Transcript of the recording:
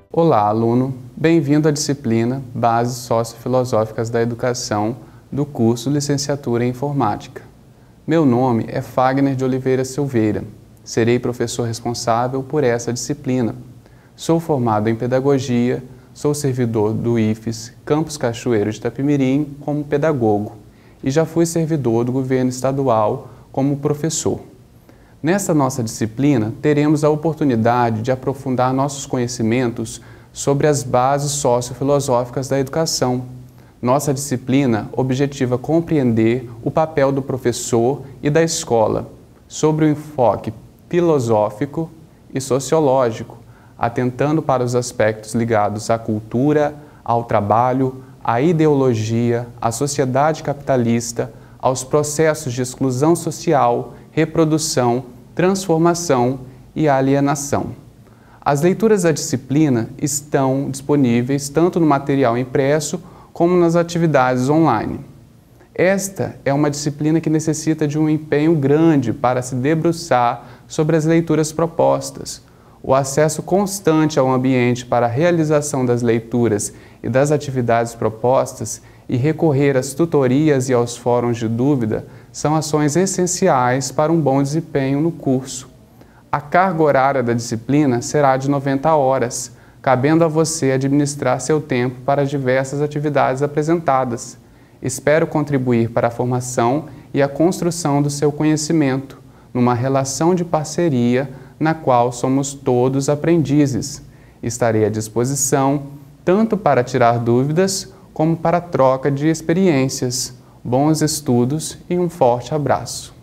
Olá, aluno! Bem-vindo à disciplina Bases Sociofilosóficas da Educação do curso Licenciatura em Informática. Meu nome é Fagner de Oliveira Silveira. Serei professor responsável por essa disciplina. Sou formado em Pedagogia, sou servidor do IFES Campus Cachoeiro de Itapemirim como pedagogo e já fui servidor do governo estadual como professor. Nessa nossa disciplina, teremos a oportunidade de aprofundar nossos conhecimentos sobre as bases sociofilosóficas da educação. Nossa disciplina objetiva compreender o papel do professor e da escola, sobre o enfoque filosófico e sociológico, atentando para os aspectos ligados à cultura, ao trabalho, à ideologia, à sociedade capitalista, aos processos de exclusão social, reprodução, transformação e alienação. As leituras da disciplina estão disponíveis tanto no material impresso como nas atividades online. Esta é uma disciplina que necessita de um empenho grande para se debruçar sobre as leituras propostas. O acesso constante ao ambiente para a realização das leituras e das atividades propostas e recorrer às tutorias e aos fóruns de dúvida são ações essenciais para um bom desempenho no curso. A carga horária da disciplina será de 90 horas, cabendo a você administrar seu tempo para as diversas atividades apresentadas. Espero contribuir para a formação e a construção do seu conhecimento, numa relação de parceria na qual somos todos aprendizes. Estarei à disposição tanto para tirar dúvidas como para a troca de experiências. Bons estudos e um forte abraço!